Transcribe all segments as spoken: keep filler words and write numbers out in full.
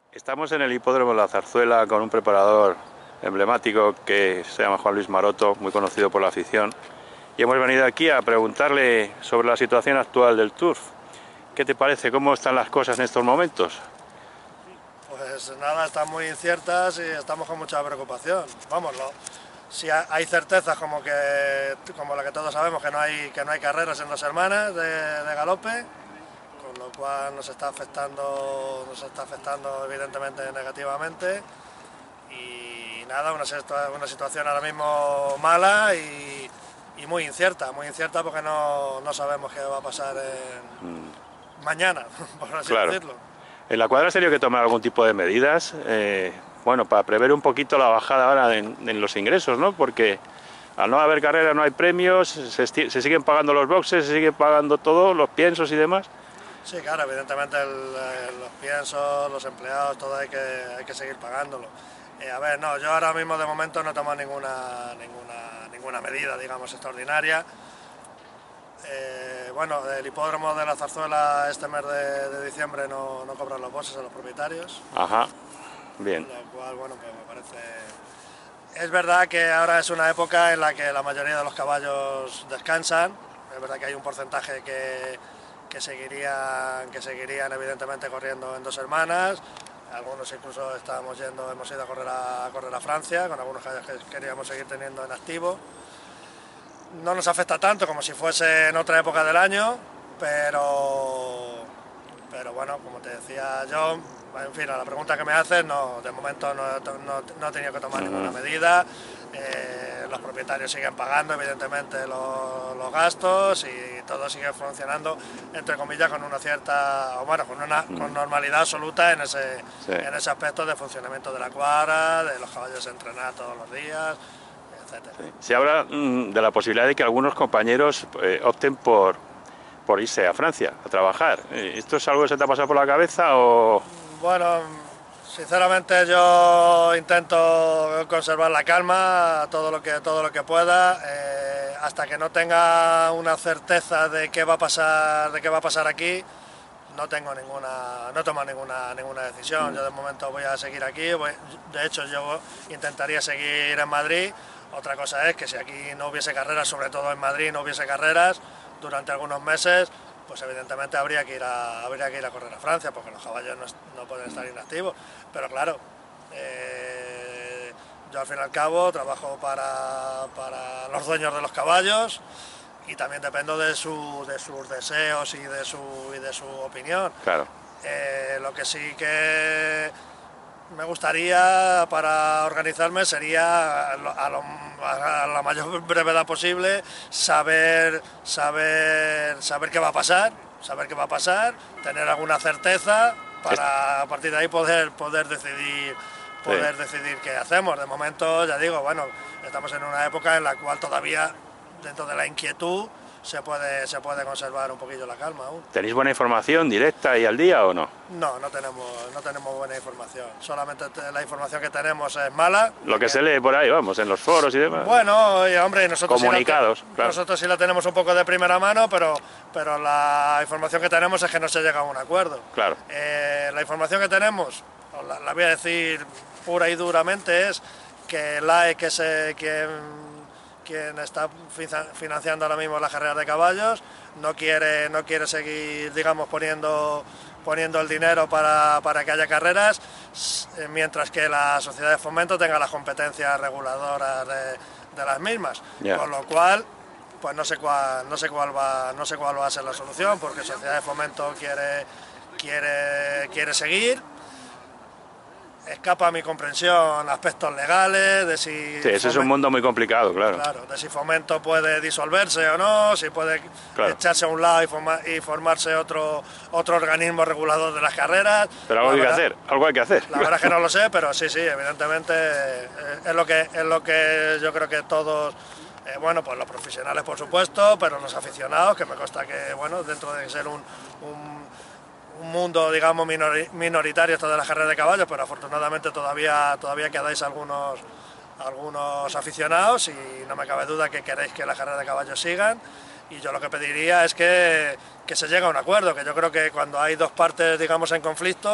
Estamos en el hipódromo de la Zarzuela con un preparador emblemático que se llama Juan Luis Maroto, muy conocido por la afición, y hemos venido aquí a preguntarle sobre la situación actual del turf. ¿Qué te parece? ¿Cómo están las cosas en estos momentos? Pues nada, están muy inciertas y estamos con mucha preocupación. Vamos, lo, si hay certezas como que como la que todos sabemos, que no hay que no hay carreras en dos semanas de, de galope, con lo cual nos está afectando nos está afectando evidentemente negativamente. Y nada, una, una situación ahora mismo mala y, y muy incierta, muy incierta porque no, no sabemos qué va a pasar en, mm. mañana, por así claro. decirlo. En la cuadra sería que tomar algún tipo de medidas, eh, bueno, para prever un poquito la bajada ahora en, en los ingresos, ¿no? Porque al no haber carrera no hay premios, se, se siguen pagando los boxes, se sigue pagando todo, los piensos y demás. Sí, claro, evidentemente el, el, los piensos, los empleados, todo hay que, hay que seguir pagándolo. Eh, a ver, no, yo ahora mismo de momento no tomo ninguna, ninguna, ninguna medida, digamos, extraordinaria. Eh, bueno, el hipódromo de la Zarzuela este mes de, de diciembre no, no cobran los boxes a los propietarios. Ajá, bien. Lo cual, bueno, pues me parece... Es verdad que ahora es una época en la que la mayoría de los caballos descansan. Es verdad que hay un porcentaje que, que, seguirían, que seguirían evidentemente corriendo en dos hermanas. Algunos incluso estábamos yendo, hemos ido a correr a, a correr a Francia, con algunos caballos que queríamos seguir teniendo en activo. No nos afecta tanto como si fuese en otra época del año, pero, pero bueno, como te decía yo, en fin, a la pregunta que me haces, no, de momento no, no, no he tenido que tomar ninguna medida. Eh, los propietarios siguen pagando, evidentemente, los, los gastos y todo sigue funcionando, entre comillas, con una cierta, o bueno, con una con normalidad absoluta en ese, sí. en ese aspecto de funcionamiento de la cuadra, de los caballos entrenar todos los días. Sí. Se habla mmm, de la posibilidad de que algunos compañeros eh, opten por, por irse a Francia a trabajar. ¿Esto es algo que se te ha pasado por la cabeza o...? Bueno, sinceramente yo intento conservar la calma todo lo que, todo lo que pueda, eh, hasta que no tenga una certeza de qué va a pasar, de qué va a pasar aquí. No tengo ninguna, no tomo ninguna, ninguna decisión. Yo de momento voy a seguir aquí. Voy, de hecho, yo intentaría seguir en Madrid. Otra cosa es que si aquí no hubiese carreras, sobre todo en Madrid no hubiese carreras durante algunos meses, pues evidentemente habría que ir a, habría que ir a correr a Francia, porque los caballos no, no pueden estar inactivos. Pero claro, eh, yo al fin y al cabo trabajo para, para los dueños de los caballos y también dependo de, su, de sus deseos y de su, y de su opinión. Claro. Eh, lo que sí que me gustaría para organizarme sería a, lo, a la mayor brevedad posible saber, saber, saber qué va a pasar, saber qué va a pasar, tener alguna certeza para a partir de ahí poder, poder decidir, poder sí. decidir qué hacemos. De momento, ya digo, bueno, estamos en una época en la cual todavía dentro de la inquietud se puede, se puede conservar un poquillo la calma aún. ¿Tenéis buena información directa y al día o no? No, no tenemos, no tenemos buena información. Solamente la información que tenemos es mala. Lo que, que se lee por ahí, vamos, en los foros y demás. Bueno, y, hombre, nosotros comunicados, sí la, claro. Nosotros sí la tenemos un poco de primera mano, pero, pero la información que tenemos es que no se llega a un acuerdo. Claro. Eh, la información que tenemos, la, la voy a decir pura y duramente, es que la que se quien quien está financiando ahora mismo las carreras de caballos, no quiere, no quiere seguir, digamos, poniendo, poniendo el dinero para, para que haya carreras, mientras que la sociedad de fomento tenga las competencias reguladoras de, de las mismas. Yeah. Con lo cual, pues no sé cuál, no sé cuál va, no sé cuál va a ser la solución, porque sociedad de fomento quiere, quiere, quiere seguir. Escapa a mi comprensión aspectos legales, de si... Sí, ese Fomento, es un mundo muy complicado, claro. Claro, de si Fomento puede disolverse o no, si puede claro. echarse a un lado y, forma, y formarse otro, otro organismo regulador de las carreras. Pero algo hay verdad, que hacer, algo hay que hacer. La verdad es que no lo sé, pero sí, sí, evidentemente es lo que, es lo que yo creo que todos... Eh, bueno, pues los profesionales por supuesto, pero los aficionados, que me consta que, bueno, dentro de ser un... un un mundo, digamos, minoritario esto de las carreras de caballos, pero afortunadamente todavía, todavía quedáis algunos, algunos aficionados y no me cabe duda que queréis que las carreras de caballos sigan. Y yo lo que pediría es que, que se llegue a un acuerdo, que yo creo que cuando hay dos partes, digamos, en conflicto,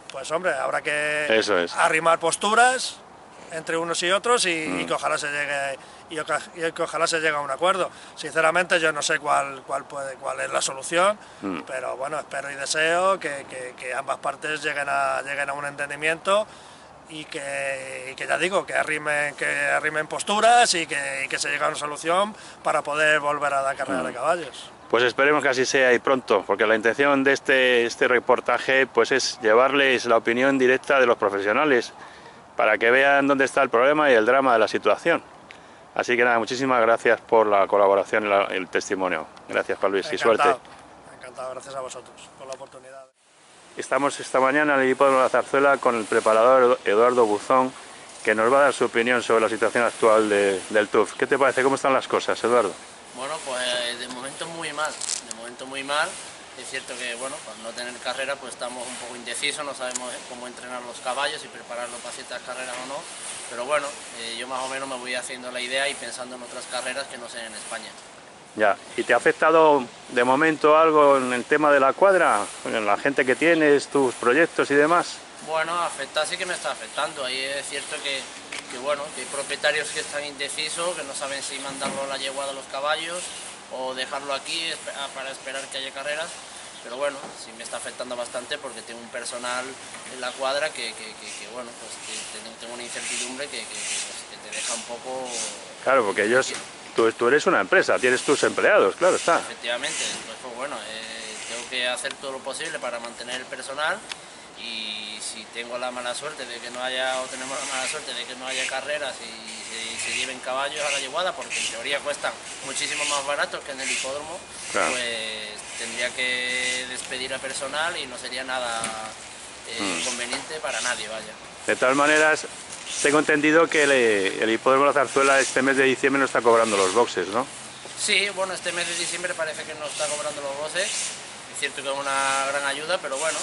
pues hombre, habrá que Eso es. arrimar posturas entre unos y otros y, Mm. y que ojalá se llegue y, oca- y que ojalá se llegue a un acuerdo. Sinceramente yo no sé cuál cuál puede cuál es la solución, Mm. pero bueno, espero y deseo que, que- que ambas partes lleguen a lleguen a un entendimiento y que, y que ya digo, que arrimen, que arrimen posturas y que, y que se llegue a una solución para poder volver a la carrera Mm. de caballos. Pues esperemos que así sea y pronto, porque la intención de este, este reportaje pues es llevarles la opinión directa de los profesionales para que vean dónde está el problema y el drama de la situación. Así que nada, muchísimas gracias por la colaboración y la- el testimonio. Gracias, Juan Luis, y suerte. Encantado, encantado, gracias a vosotros por la oportunidad. Estamos esta mañana en el hipódromo de la Zarzuela con el preparador Eduardo Buzón, que nos va a dar su opinión sobre la situación actual de- del Turf. ¿Qué te parece? ¿Cómo están las cosas, Eduardo? Bueno, pues de momento muy mal, de momento muy mal. Es cierto que, bueno, al no tener carrera, pues estamos un poco indecisos, no sabemos cómo entrenar los caballos y prepararlos para ciertas carreras o no. Pero bueno, eh, yo más o menos me voy haciendo la idea y pensando en otras carreras que no sean en España. Ya, ¿y te ha afectado de momento algo en el tema de la cuadra? En la gente que tienes, tus proyectos y demás. Bueno, afecta sí que me está afectando. Ahí es cierto que, que, bueno, que hay propietarios que están indecisos, que no saben si mandarlo a la yeguada a los caballos o dejarlo aquí espe- ah, para esperar que haya carreras. Pero bueno, sí me está afectando bastante porque tengo un personal en la cuadra que, que, que, que, bueno, pues que tengo- tengo una incertidumbre que, que, que, pues, que te deja un poco... Claro, porque ellos, tú, tú eres una empresa, tienes tus empleados, claro está. Efectivamente, pues, pues bueno, eh, tengo que hacer todo lo posible para mantener el personal y si tengo la mala suerte de que no haya, o tenemos la mala suerte de que no haya carreras y se, se lleven caballos a la yeguada, porque en teoría cuestan muchísimo más baratos que en el hipódromo, Claro. pues tendría que despedir a personal y no sería nada eh, Mm. conveniente para nadie, vaya. De todas maneras, tengo entendido que el, el hipódromo de la Zarzuela este mes de diciembre no está cobrando los boxes, ¿no? Sí, bueno, este mes de diciembre parece que no está cobrando los voces, es cierto que es una gran ayuda, pero bueno,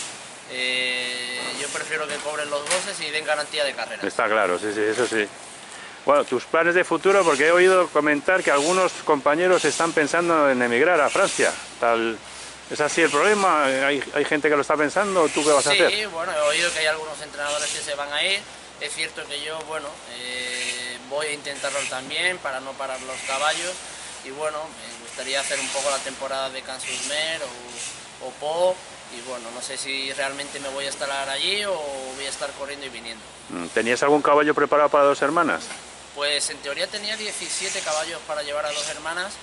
eh, yo prefiero que cobren los voces y den garantía de carrera. Está claro, sí, sí, eso sí. Bueno, tus planes de futuro, porque he oído comentar que algunos compañeros están pensando en emigrar a Francia. Tal, ¿es así el problema? ¿Hay, hay gente que lo está pensando? ¿Tú qué vas a Sí, hacer? bueno, he oído que hay algunos entrenadores que se van a ir. Es cierto que yo, bueno, eh, voy a intentarlo también para no parar los caballos. Y bueno, me gustaría hacer un poco la temporada de Cansusmer o, o Po. Y bueno, no sé si realmente me voy a instalar allí o voy a estar corriendo y viniendo. ¿Tenías algún caballo preparado para dos hermanas? Pues en teoría tenía diecisiete caballos para llevar a dos hermanas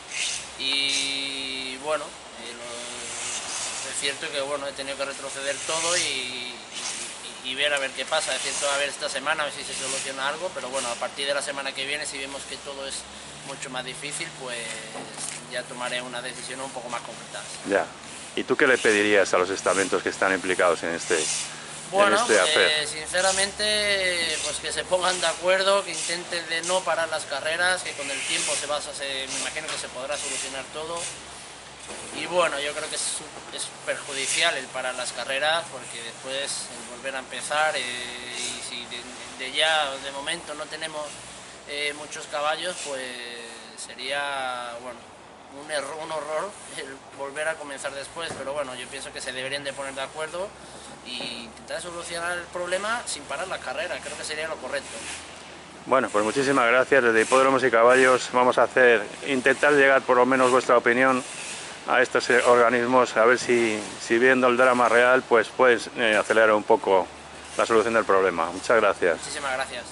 y bueno, eh, lo- es cierto que bueno, he tenido que retroceder todo y, y- y ver a ver qué pasa. Es cierto, a ver esta semana a ver si se soluciona algo, pero bueno, a partir de la semana que viene, si vemos que todo es mucho más difícil, pues ya tomaré una decisión un poco más concreta. Ya. ¿Y tú qué le pedirías a los estamentos que están implicados en este, Bueno, en este pues, hacer? sinceramente, pues que se pongan de acuerdo, que intenten de no parar las carreras, que con el tiempo se va, se, me imagino que se podrá solucionar todo. Y bueno, yo creo que es, es perjudicial el parar las carreras, porque después el volver a empezar, eh, y si de, de ya de momento no tenemos eh, muchos caballos, pues sería, bueno, un error, un horror el volver a comenzar después, pero bueno, yo pienso que se deberían de poner de acuerdo e intentar solucionar el problema sin parar la carrera, creo que sería lo correcto. Bueno, pues muchísimas gracias. Desde Hipódromos y Caballos vamos a hacer, intentar llegar por lo menos vuestra opinión a estos eh, organismos, a ver si, si viendo el drama real, pues puedes eh, acelerar un poco la solución del problema. Muchas gracias. Muchísimas gracias.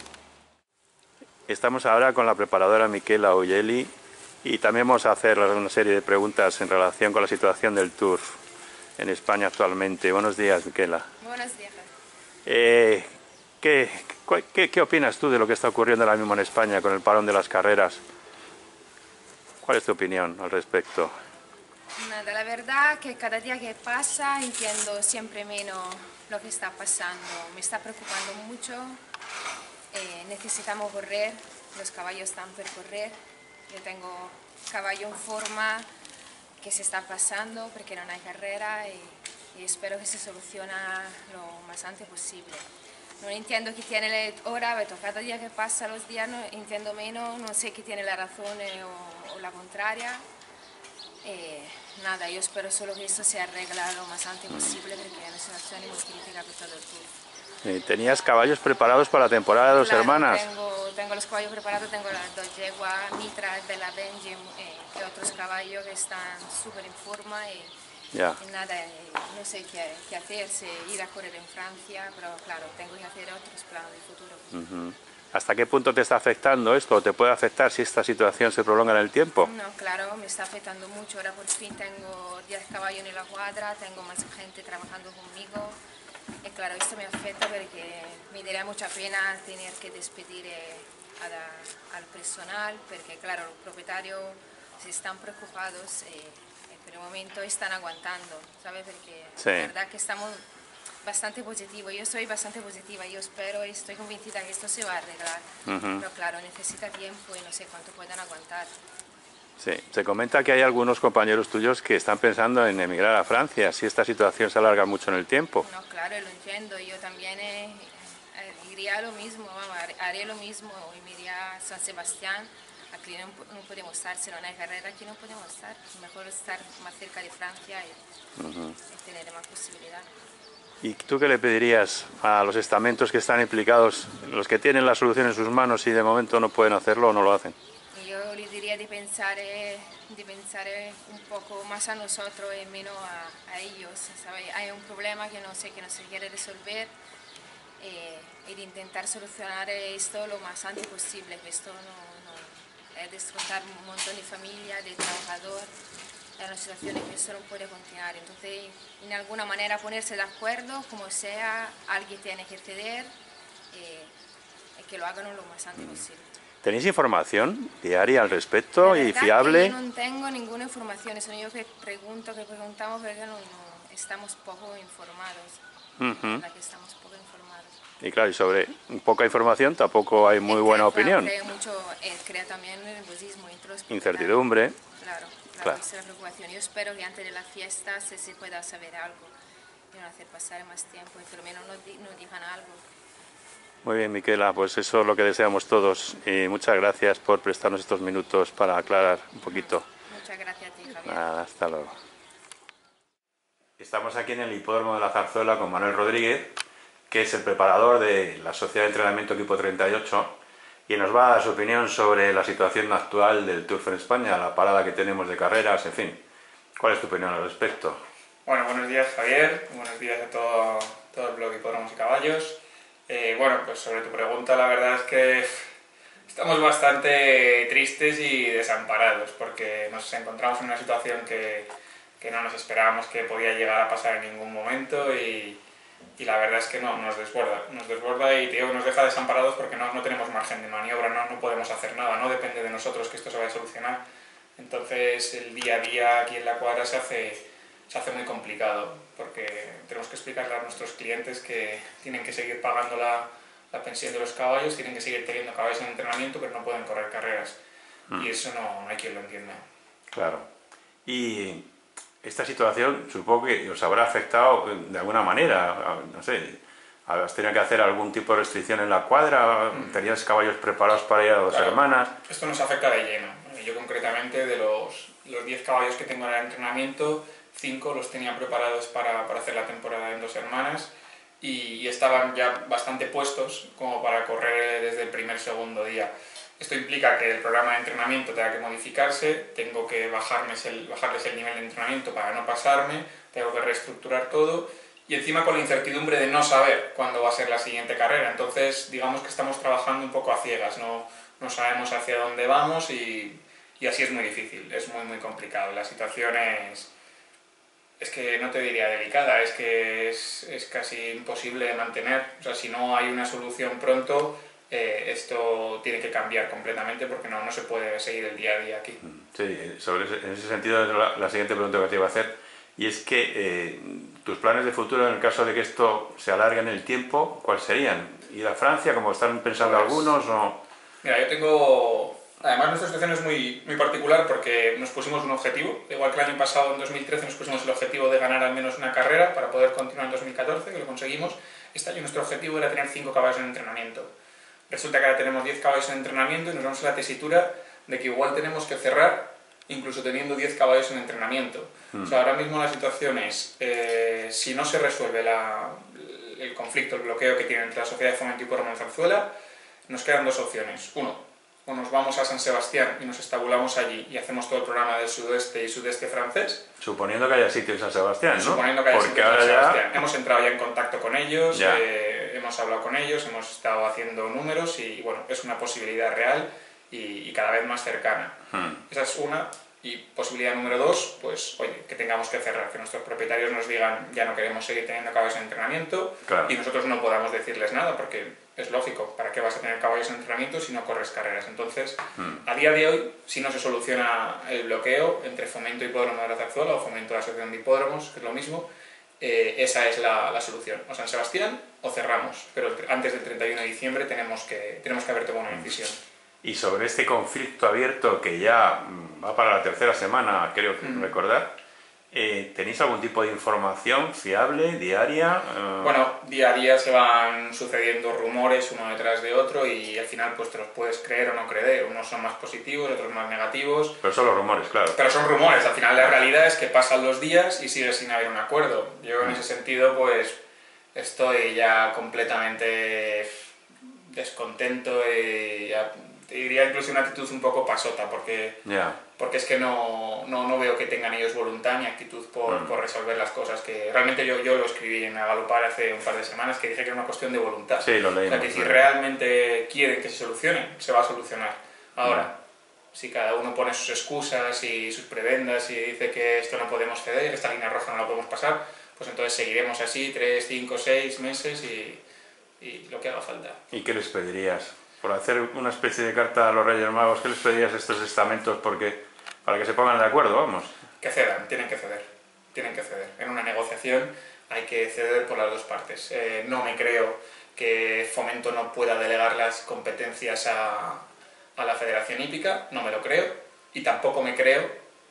Estamos ahora con la preparadora Miquela Olleli y también vamos a hacer una serie de preguntas en relación con la situación del Turf en España actualmente. Buenos días, Miquela. Buenos días. Eh, ¿qué, qué, ¿Qué opinas tú de lo que está ocurriendo ahora mismo en España con el parón de las carreras? ¿Cuál es tu opinión al respecto? Nada, la verdad que cada día que pasa entiendo siempre menos lo que está pasando. Me está preocupando mucho. Eh, necesitamos correr, los caballos están por correr. Yo tengo caballo en forma que se está pasando porque no hay carrera y, y espero que se solucione lo más antes posible. No entiendo qué tiene ahora, pero cada día que pasa los días no entiendo menos, no sé qué tiene la razón o, o la contraria. Eh, nada, yo espero solo que esto se arregle lo más antes posible porque es una situación muy crítica con todo el Tour. Eh, ¿Tenías caballos preparados para la temporada de dos Claro, hermanas? Tengo, tengo los caballos preparados, tengo las dos yeguas, Mitra, Bella Benji eh, y otros caballos que están súper en forma y, Ya. y nada, eh, no sé qué, qué hacer, si ir a correr en Francia, pero claro, tengo que hacer otros planes de futuro. Uh-huh. ¿Hasta qué punto te está afectando esto? ¿O te puede afectar si esta situación se prolonga en el tiempo? No, claro, me está afectando mucho. Ahora por fin tengo diez caballos en la cuadra, tengo más gente trabajando conmigo. Y claro, esto me afecta porque me daría mucha pena tener que despedir eh, a la, al personal, porque claro, los propietarios se están preocupados eh, y por el momento están aguantando, ¿sabes? Porque Sí. la verdad que estamos bastante positivos, yo soy bastante positiva, yo espero y estoy convencida que esto se va a arreglar, Uh-huh. pero claro, necesita tiempo y no sé cuánto puedan aguantar. Sí. Se comenta que hay algunos compañeros tuyos que están pensando en emigrar a Francia si esta situación se alarga mucho en el tiempo. No, claro, lo entiendo, yo también eh, eh, iría lo mismo, vamos, haré lo mismo, y me iría a San Sebastián, aquí no, no podemos estar, si no hay carrera aquí no podemos estar, es mejor estar más cerca de Francia y, Uh-huh. y tener más posibilidad. ¿Y tú qué le pedirías a los estamentos que están implicados, los que tienen la solución en sus manos y de momento no pueden hacerlo o no lo hacen? Yo les diría de pensar, eh, de pensar eh, un poco más a nosotros y menos a, a ellos, ¿sabes? Hay un problema que no sé, que no se quiere resolver eh, y de intentar solucionar esto lo más antes posible, que esto no, no es destrozar un montón de familias, de trabajadores, es una situación en que esto no puede continuar. Entonces, en alguna manera ponerse de acuerdo, como sea, alguien tiene que ceder eh, y que lo hagan lo más antes posible. ¿Tenéis información diaria al respecto La y verdad fiable? que yo no tengo ninguna información, eso yo que pregunto, que preguntamos, porque no, no, estamos poco informados. Uh-huh. La verdad que estamos poco informados. Y claro, y sobre poca información tampoco hay muy Eh, buena crea- opinión. Crea, mucho, eh, crea también nerviosismo entre los propietarios. Incertidumbre. Claro, claro, Claro. esa es la preocupación. Yo espero que antes de la fiesta se, se pueda saber algo y no hacer pasar más tiempo y por lo menos nos, di- nos digan algo. Muy bien, Miquela, pues eso es lo que deseamos todos y muchas gracias por prestarnos estos minutos para aclarar un poquito. Muchas gracias a ti, Javier. Nada, hasta luego. Estamos aquí en el hipódromo de la Zarzuela con Manuel Rodríguez, que es el preparador de la Sociedad de Entrenamiento Equipo treinta y ocho, y nos va a dar su opinión sobre la situación actual del Tour en España, la parada que tenemos de carreras, en fin. ¿Cuál es tu opinión al respecto? Bueno, buenos días, Javier, buenos días a todo, todo el blog Hipódromos y Caballos. Eh, bueno, pues sobre tu pregunta, la verdad es que estamos bastante tristes y desamparados porque nos encontramos en una situación que, que no nos esperábamos que podía llegar a pasar en ningún momento y, y la verdad es que no, nos desborda, nos desborda y te digo, nos deja desamparados porque no, no tenemos margen de maniobra, no, no podemos hacer nada, no depende de nosotros que esto se vaya a solucionar. Entonces el día a día aquí en la cuadra se hace, se hace muy complicado porque tenemos que explicarle a nuestros clientes que tienen que seguir pagando la, la pensión de los caballos, tienen que seguir teniendo caballos en entrenamiento, pero no pueden correr carreras. Mm. Y eso no, no hay quien lo entienda. Claro. Y esta situación supongo que os habrá afectado de alguna manera, no sé, ¿has tenido que hacer algún tipo de restricción en la cuadra? ¿Tenías caballos preparados para ir a dos Claro, hermanas? Esto nos afecta de lleno. Yo concretamente de los, los diez caballos que tengo en el entrenamiento, cinco los tenía preparados para, para hacer la temporada en dos hermanas y, y estaban ya bastante puestos como para correr desde el primer segundo día. Esto implica que el programa de entrenamiento tenga que modificarse, tengo que bajarles el, bajarles el nivel de entrenamiento para no pasarme, tengo que reestructurar todo y encima con la incertidumbre de no saber cuándo va a ser la siguiente carrera. Entonces digamos que estamos trabajando un poco a ciegas, no, no sabemos hacia dónde vamos y, y así es muy difícil, es muy muy complicado. La situación es, es que no te diría delicada, es que es, es casi imposible de mantener. O sea, si no hay una solución pronto, eh, esto tiene que cambiar completamente porque no, no se puede seguir el día a día aquí. Sí, sobre ese, en ese sentido es la, la siguiente pregunta que te iba a hacer, y es que eh, tus planes de futuro en el caso de que esto se alargue en el tiempo, ¿cuáles serían? ¿Ir a Francia como están pensando Pues, algunos? O... Mira, yo tengo... Además nuestra situación es muy, muy particular porque nos pusimos un objetivo, igual que el año pasado en dos mil trece nos pusimos el objetivo de ganar al menos una carrera para poder continuar en dos mil catorce, que lo conseguimos. Este año nuestro objetivo era tener cinco caballos en entrenamiento. Resulta que ahora tenemos diez caballos en entrenamiento y nos vamos a la tesitura de que igual tenemos que cerrar incluso teniendo diez caballos en entrenamiento. Mm. O sea, ahora mismo la situación es, eh, si no se resuelve la, el conflicto, el bloqueo que tiene entre la Sociedad de Fomento Hipódromo de Zarzuela, nos quedan dos opciones. Uno, o nos vamos a San Sebastián y nos estabulamos allí y hacemos todo el programa del sudoeste y sudeste francés. Suponiendo que haya sitio en San Sebastián, ¿no? Suponiendo que haya Porque sitio en ahora San ya... Sebastián. Hemos entrado ya en contacto con ellos, eh, hemos hablado con ellos, hemos estado haciendo números y, bueno, es una posibilidad real y, y cada vez más cercana. Hmm. Esa es una. Y posibilidad número dos, pues, oye, que tengamos que cerrar, que nuestros propietarios nos digan ya no queremos seguir teniendo caballos en entrenamiento, claro, y nosotros no podamos decirles nada, porque es lógico, ¿para qué vas a tener caballos en entrenamiento si no corres carreras? Entonces, hmm. a día de hoy, si no se soluciona el bloqueo entre Fomento Hipódromo de la Zarzuela o Fomento de la Asociación de Hipódromos, que es lo mismo, eh, esa es la, la solución, o San Sebastián o cerramos, pero antes del treinta y uno de diciembre tenemos que, tenemos que haber tomado una decisión. Y sobre este conflicto abierto que ya va para la tercera semana, creo que mm. recordar, eh, ¿tenéis algún tipo de información fiable, diaria? Uh... Bueno, día a día se van sucediendo rumores uno detrás de otro y al final pues te los puedes creer o no creer. Unos son más positivos, otros más negativos. Pero son los rumores, claro. Pero son rumores. Al final la realidad es que pasan los días y sigue sin haber un acuerdo. Yo en mm. ese sentido pues estoy ya completamente descontento y ya... Te diría incluso una actitud un poco pasota, porque, yeah. porque es que no, no, no veo que tengan ellos voluntad ni actitud por, mm. por resolver las cosas. Que realmente yo, yo lo escribí en Agalopar hace un par de semanas, que dije que era una cuestión de voluntad. Sí, lo leímos. O sea, que si realmente quieren que se solucione, se va a solucionar. Ahora, mm. si cada uno pone sus excusas y sus prebendas y dice que esto no podemos ceder, esta línea roja no la podemos pasar, pues entonces seguiremos así tres, cinco, seis meses y, y lo que haga falta. ¿Y qué les pedirías? Por hacer una especie de carta a los Reyes Magos, ¿qué les pedirías a estos estamentos porque, para que se pongan de acuerdo, vamos? Que cedan, tienen que ceder, tienen que ceder. En una negociación hay que ceder por las dos partes. Eh, no me creo que Fomento no pueda delegar las competencias a, a la Federación Hípica, no me lo creo, y tampoco me creo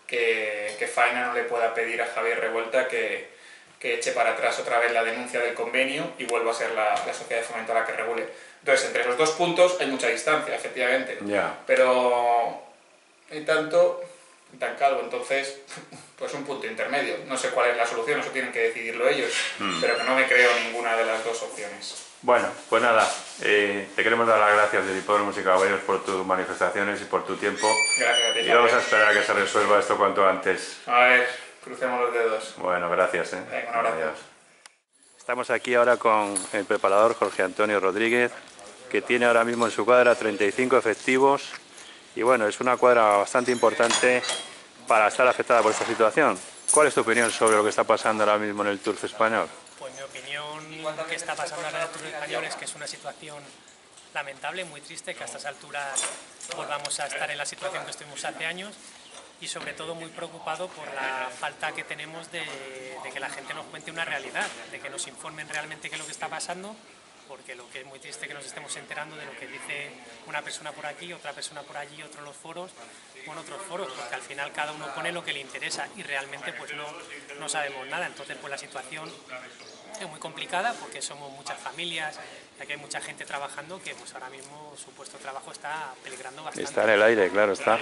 que, que Faena no le pueda pedir a Javier Revuelta que, que eche para atrás otra vez la denuncia del convenio y vuelva a ser la, la Sociedad de Fomento a la que regule. Entonces, entre esos dos puntos hay mucha distancia, efectivamente, yeah. pero hay tanto, tan calvo, entonces, pues un punto intermedio. No sé cuál es la solución, eso tienen que decidirlo ellos, mm. pero que no me creo ninguna de las dos opciones. Bueno, pues nada, eh, te queremos dar las gracias del Hipódromos y Caballeros por tus manifestaciones y por tu tiempo. Gracias a ti. Y vamos a esperar a que se resuelva esto cuanto antes. A ver, crucemos los dedos. Bueno, gracias. ¿eh? Venga, un abrazo. Adiós. Estamos aquí ahora con el preparador Jorge Antonio Rodríguez, que tiene ahora mismo en su cuadra treinta y cinco efectivos y bueno, es una cuadra bastante importante para estar afectada por esta situación. ¿Cuál es tu opinión sobre lo que está pasando ahora mismo en el Turf español? Pues mi opinión, lo que está pasando ahora en el Turf español es que es una situación lamentable, muy triste, que a estas alturas volvamos a estar en la situación que estuvimos hace años y sobre todo muy preocupado por la falta que tenemos de, de que la gente nos cuente una realidad, de que nos informen realmente qué es lo que está pasando, porque lo que es muy triste que nos estemos enterando de lo que dice una persona por aquí, otra persona por allí, otro en los foros, o en otros foros, porque al final cada uno pone lo que le interesa y realmente pues no, no sabemos nada. Entonces pues la situación es muy complicada porque somos muchas familias, ya que hay mucha gente trabajando que pues ahora mismo su puesto de trabajo está peligrando bastante. Está en el aire, claro, está.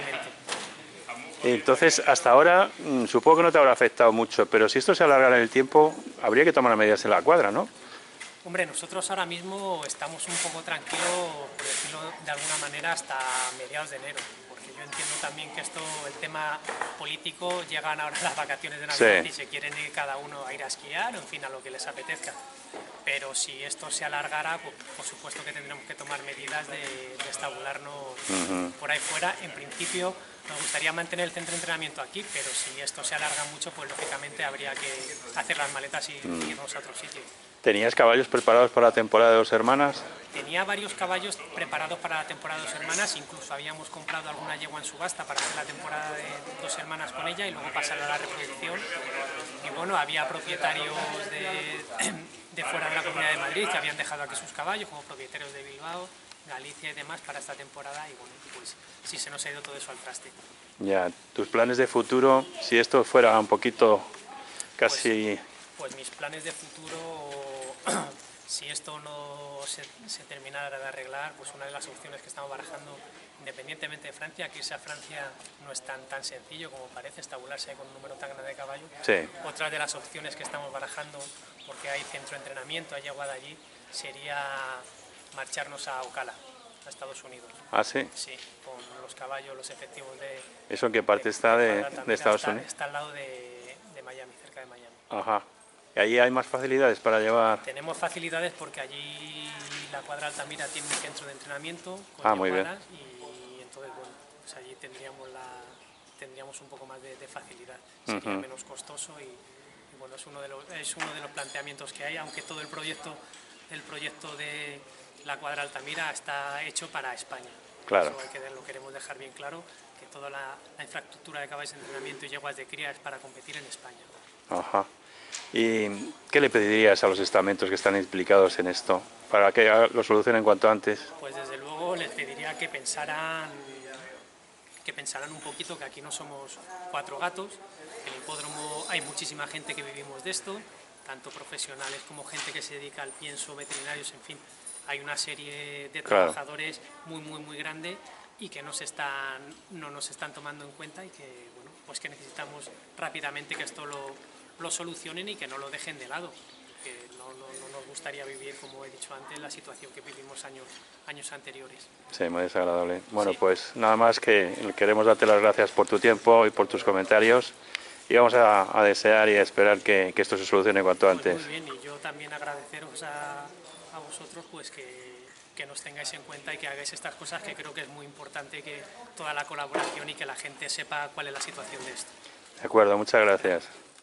Entonces, hasta ahora, supongo que no te habrá afectado mucho, pero si esto se alargara en el tiempo, habría que tomar medidas en la cuadra, ¿no? Hombre, nosotros ahora mismo estamos un poco tranquilos, por decirlo de alguna manera, hasta mediados de enero, porque yo entiendo también que esto, el tema político, llegan ahora las vacaciones de Navidad sí. y se quieren ir cada uno a ir a esquiar, en fin, a lo que les apetezca. Pero si esto se alargara, pues, por supuesto que tendremos que tomar medidas de, de estabularnos uh-huh. por ahí fuera. En principio, nos gustaría mantener el centro de entrenamiento aquí, pero si esto se alarga mucho, pues lógicamente habría que hacer las maletas y uh-huh. irnos a otro sitio. ¿Tenías caballos preparados para la temporada de Dos Hermanas? Tenía varios caballos preparados para la temporada de Dos Hermanas, incluso habíamos comprado alguna yegua en subasta para hacer la temporada de Dos Hermanas con ella y luego pasarla a la reproducción. Y bueno, había propietarios de, de fuera de la Comunidad de Madrid que habían dejado aquí sus caballos, como propietarios de Bilbao, Galicia y demás para esta temporada, y bueno, pues sí se nos ha ido todo eso al traste. Ya, tus planes de futuro, si esto fuera un poquito casi... Pues, pues mis planes de futuro Si esto no se, se terminara de arreglar, pues una de las opciones que estamos barajando, independientemente de Francia, que irse a Francia no es tan, tan sencillo como parece, estabularse con un número tan grande de caballos. Sí. Otra de las opciones que estamos barajando, porque hay centro de entrenamiento, hay agua de allí, sería marcharnos a Ocala, a Estados Unidos. ¿Ah, sí? Sí, con los caballos, los efectivos de... ¿Eso en qué parte de, está de, Guadalajara, de Estados está, Unidos? Está al lado de, de Miami, cerca de Miami. Ajá. ¿Y allí hay más facilidades para llevar? Tenemos facilidades porque allí la Cuadra Altamira tiene un centro de entrenamiento con Ah, muy bien. y entonces, bueno, pues allí tendríamos, la, tendríamos un poco más de, de facilidad, sería Uh-huh. menos costoso y, y bueno, es uno, de los, es uno de los planteamientos que hay, aunque todo el proyecto, el proyecto de la Cuadra Altamira está hecho para España. Claro. Eso hay que, lo queremos dejar bien claro, que toda la, la infraestructura de caballos de entrenamiento y yeguas de cría es para competir en España. Ajá. ¿Y qué le pedirías a los estamentos que están implicados en esto para que lo solucionen cuanto antes? Pues desde luego les pediría que pensaran, que pensaran un poquito que aquí no somos cuatro gatos, en el hipódromo hay muchísima gente que vivimos de esto, tanto profesionales como gente que se dedica al pienso, veterinarios, en fin, hay una serie de Claro. trabajadores muy muy muy grande y que no, se están, no nos están tomando en cuenta y que, bueno, pues que necesitamos rápidamente que esto lo, lo solucionen y que no lo dejen de lado. Que no, no, no nos gustaría vivir, como he dicho antes, la situación que vivimos años, años anteriores. Sí, muy desagradable. Bueno, Sí. pues nada más que queremos darte las gracias por tu tiempo y por tus comentarios y vamos a, a desear y a esperar que, que esto se solucione cuanto Pues antes. muy bien, y yo también agradeceros a, a vosotros pues que, que nos tengáis en cuenta y que hagáis estas cosas, que creo que es muy importante que toda la colaboración y que la gente sepa cuál es la situación de esto. De acuerdo, muchas gracias.